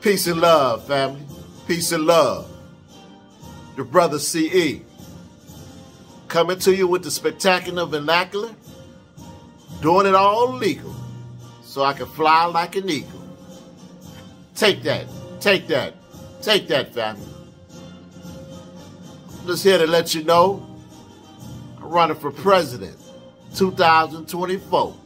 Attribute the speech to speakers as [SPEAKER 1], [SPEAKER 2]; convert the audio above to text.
[SPEAKER 1] Peace and love, family. Peace and love. Your brother CE. Coming to you with the spectacular vernacular. Doing it all legal. So I can fly like an eagle. Take that. Take that. Take that, family. I'm just here to let you know I'm running for president 2024.